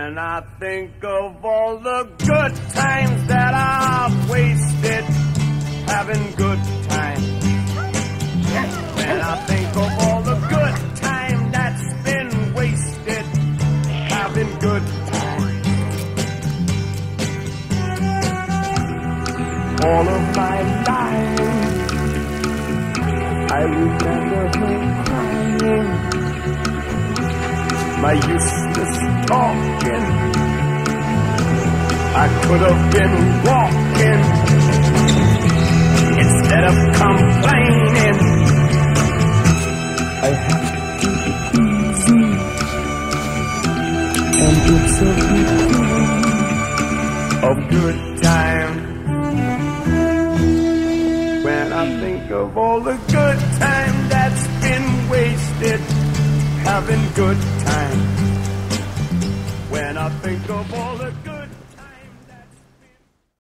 When I think of all the good times that I've wasted, having good times. When I think of all the good time that's been wasted, having good times. All of my life, I remember her crying, my useless talking. I could have been walking instead of complaining. I have to be easy, and it's a beginning of good time. When I think of all the good time that's been wasted, having good time. When I think of all the good